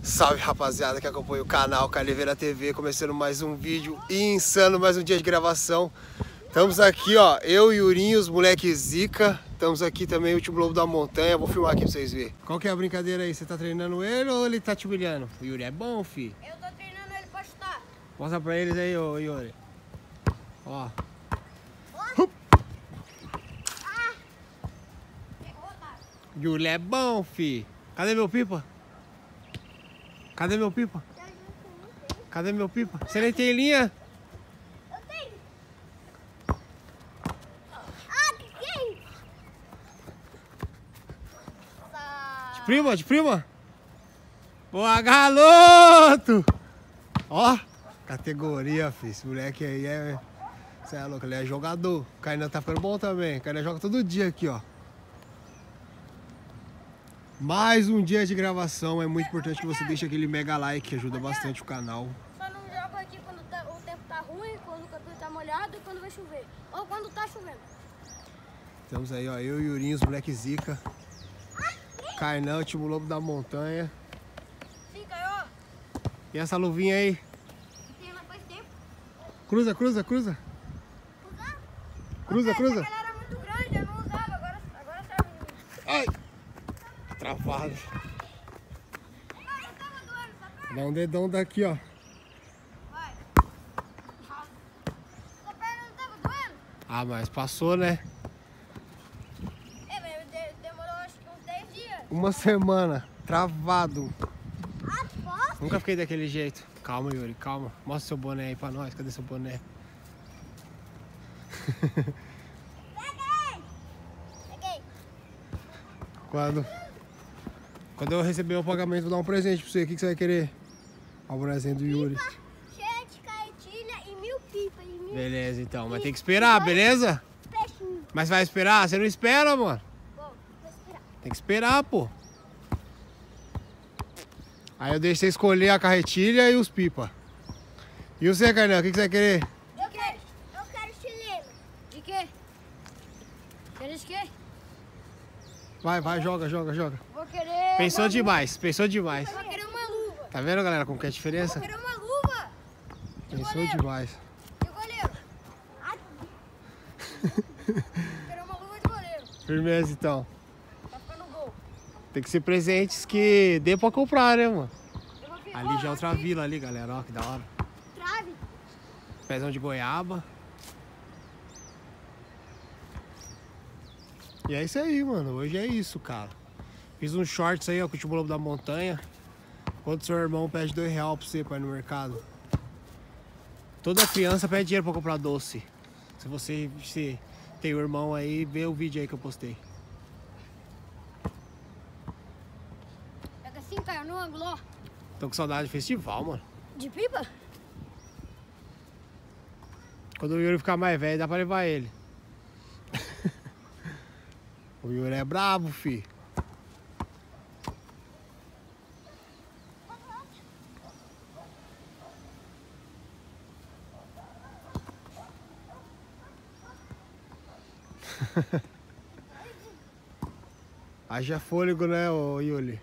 Salve rapaziada que acompanha o canal Caliveira TV, começando mais um vídeo insano, mais um dia de gravação. Estamos aqui, ó, eu e o Yurinho, os moleques zica. Estamos aqui também, o último lobo da montanha. Vou filmar aqui pra vocês verem. Qual que é a brincadeira aí? Você tá treinando ele ou ele tá te humilhando? O Yuri é bom, fi? Eu tô treinando ele pra chutar. Mostra pra eles aí, ô Yuri. Ó. Yuri é bom, fi. Cadê meu pipa? Cadê meu pipa? Cadê meu pipa? Você nem tem linha? Eu tenho. Ah, que tem? De prima, de prima? Boa, galoto! Ó, categoria, fi. Esse moleque aí é... Você é louco, ele é jogador. O Kainan tá ficando bom também. O Kainan joga todo dia aqui, ó. Mais um dia de gravação. É muito importante que você deixe aquele mega like, que ajuda bastante o canal. Só não joga aqui quando o tempo tá ruim, quando o cabelo tá molhado e quando vai chover. Ou quando tá chovendo. Estamos aí, ó. Eu e o Yurinho, os moleque zica. Kainan, o último lobo da montanha. Sim, caiu. E essa luvinha aí? Tem lá faz tempo. Cruza, cruza, cruza. Usar? Cruza, cruza. Ela era muito grande, eu não usava. Agora serve. Ai! Travado. Mas tava doendo, só perna. Dá um dedão daqui, ó. Vai. Sua perna não tava doendo? Ah, mas passou, né? É, mas demorou acho que uns 10 dias. Uma semana. Travado. Ah, posso? Nunca fiquei daquele jeito. Calma, Yuri, calma. Mostra seu boné aí pra nós. Cadê seu boné? Peguei. Quando eu receber o pagamento, vou dar um presente pra você. O que você vai querer? Ó, o bonézinho do Yuri. Pipa cheia de caetilha e 1000 pipas. E 1000 Beleza, então. Mas tem que esperar, beleza? peixinhos. Mas vai esperar? Você não espera, mano. Bom, vou esperar. Tem que esperar, pô. Aí eu deixo você escolher a carretilha e os pipa. E você, Kainan, o que você vai querer? Eu quero chileno. De quê? Queres de quê? Vai, joga. Vou querer... Pensou demais, pensou demais. Vou querer uma luva. Tá vendo, galera, como que é a Vou diferença? querer uma luva. Pensou goleiro? demais. De goleiro. Vou querer uma luva de goleiro. Firmeza, então. Pra ficar no gol. Tem que ser presentes que dê pra comprar, né, mano? Eu vou ficar... Ali já é outra vila ali, galera, ó, que da hora. Trave. Pezão de goiaba. E é isso aí, mano. Hoje é isso, cara. Fiz uns shorts aí, ó, com o último lobo da montanha. Quando seu irmão pede R$2 pra você pra ir no mercado. Toda criança pede dinheiro pra comprar doce. Se você tem um irmão aí, vê o vídeo aí que eu postei. Pega assim, caiu no ângulo, ó. Tô com saudade de festival, mano. De pipa? Quando o Yuri ficar mais velho, dá pra levar ele. O Yuri é brabo, fi. Haja fôlego, né, ô Yuri?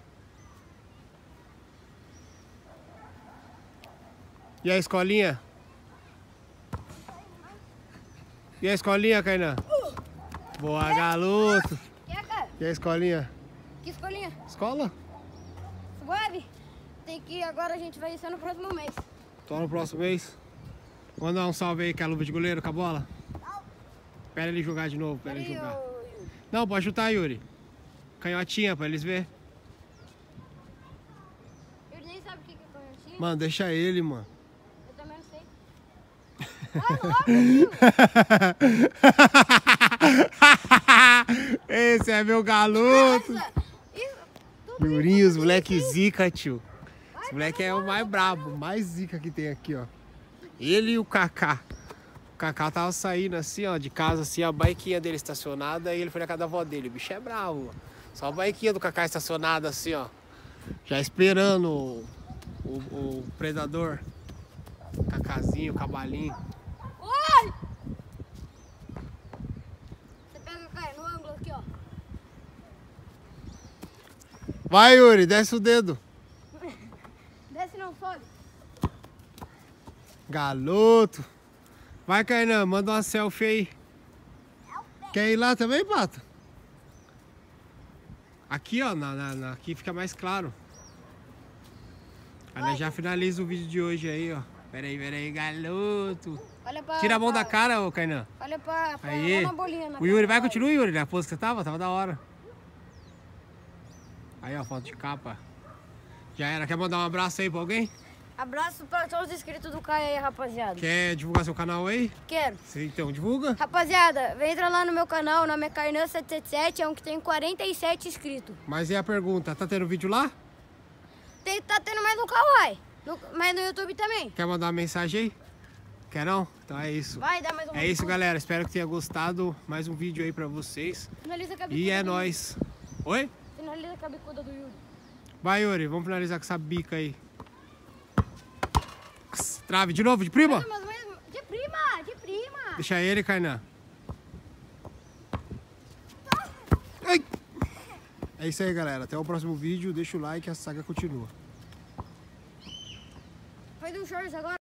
E a escolinha? E a escolinha, Kainan? Boa, galoto! Quer, cara? E a escolinha? Que escolinha? Escola? Suave? Tem que ir agora, a gente vai ser no próximo mês. Tô no próximo mês. Manda um salve aí com a luva de goleiro, com a bola. Espera ele jogar de novo, espera ele Peraí, jogar. ô... Não, pode chutar, Yuri. Canhotinha, pra eles verem. Ele nem sabe o que é canhotinha. Mano, deixa ele, mano. Eu também não sei. Vai logo, tio. Esse é meu galoto. Nossa, isso, tudo Yurinho, os isso, moleque isso. zica, tio. Esse moleque é o mais brabo, o mais zica que tem aqui, ó. Ele e o Kaká. O Kaká tava saindo assim, ó, de casa, assim, a baiquinha dele estacionada, e ele foi na casa da avó dele. O bicho é bravo, ó. Só a baiquinha do Kaká estacionada assim, ó. Já esperando o predador. Cacazinho, cabalinho. Oi! Você pega, cara, no ângulo aqui, ó. Vai, Yuri, desce o dedo. desce não, sobe. Galoto. Vai, Kainan, manda uma selfie aí. Quer ir lá também, Pato? Aqui, ó, aqui fica mais claro. Aí nós já finaliza o vídeo de hoje aí, ó. Pera aí, galoto. Olha pra, Tira a mão da cara, ô Kainan. Olha pra Aí. na bolinha. O Yuri, vai, continua, Yuri, na pose que você tava da hora. Aí, ó, foto de capa. Já era, quer mandar um abraço aí pra alguém? Abraço pra todos os inscritos do Caio aí, rapaziada. Quer divulgar seu canal aí? Quero. Então, divulga. Rapaziada, vem entrar lá no meu canal, o nome é Kainan777, é um que tem 47 inscritos. Mas e a pergunta, tá tendo vídeo lá? Tá tendo mais no Kawaii, mas no YouTube também. Quer mandar uma mensagem aí? Quer não? Então é isso. Vai dar mais uma. É isso, galera. Espero que tenha gostado. Mais um vídeo aí pra vocês. Finaliza com a bicuda E é do nóis. Oi? Yuri. Finaliza com a bicuda do Yuri. Vai, Yuri. Vamos finalizar com essa bica aí. Trave de novo, de prima? De prima. Deixa ele, Kainan. Ai. É isso aí, galera. Até o próximo vídeo. Deixa o like e a saga continua. Faz um shorts agora.